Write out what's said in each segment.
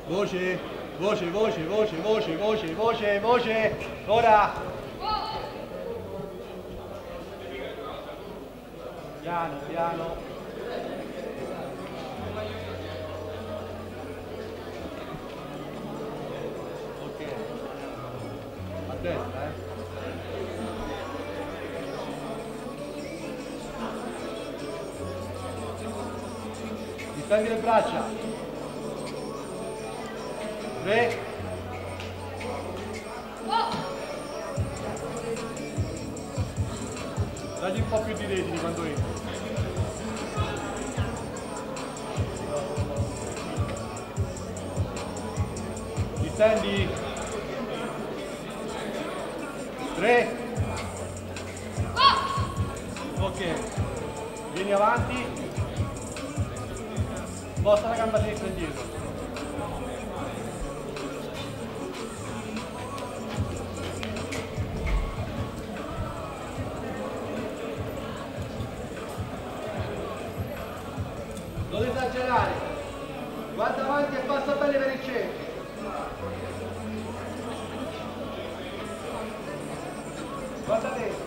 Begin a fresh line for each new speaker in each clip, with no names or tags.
Voce, voce, voce, voce, voce, voce, voce, voce. Ora. Piano, piano. Ok. A destra, Distendi le braccia. 3. Dagli un po' più di reti quando entri. Distendi. 3. Ok. Vieni avanti. Sposta la gamba destra indietro. Non esagerare, guarda avanti e passa bene per il centro. Guarda dentro.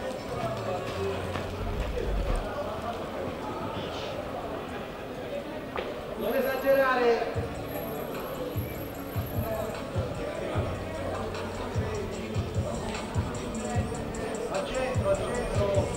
Non esagerare. Al centro, al centro.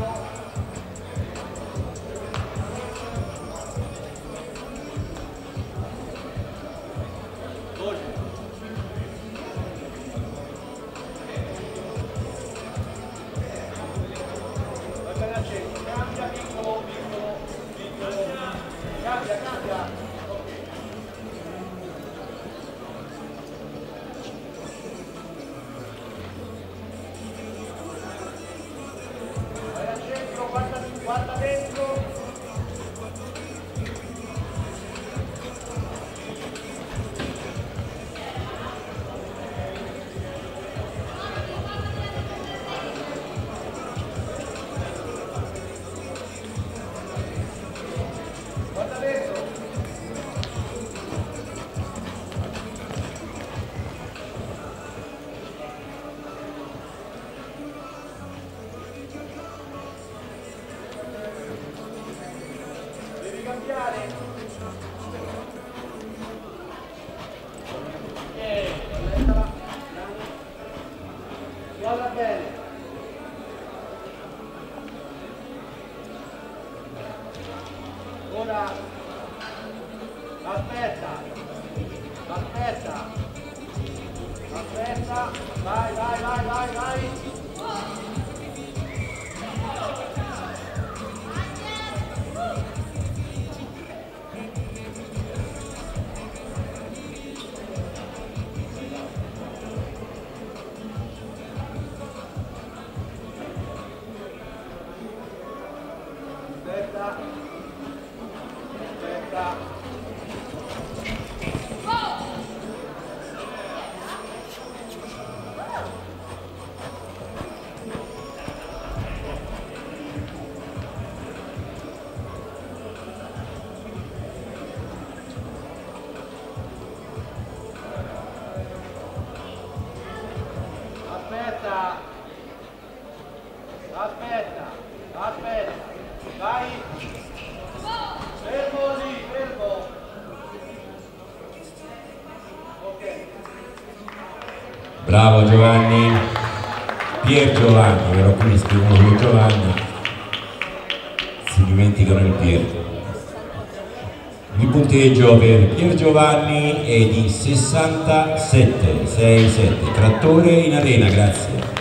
Cambia, piccolo, piccolo, piccolo. Cambia, cambia. Vai al centro, guarda dentro. Guarda dentro. Devi cambiare. Guarda bene. Ora aspetta, aspetta, aspetta, vai, vai, vai, vai, vai. Aspetta. Aspetta. Aspetta. Aspetta. Aspetta. Vai. Fermo lì, fermo. Ok.
Bravo Giovanni. Pier Giovanni, però qui mi scrivono Pier Giovanni. Si dimenticano il Pier. Il punteggio per Pier Giovanni è di 67,67. Trattore in arena, grazie.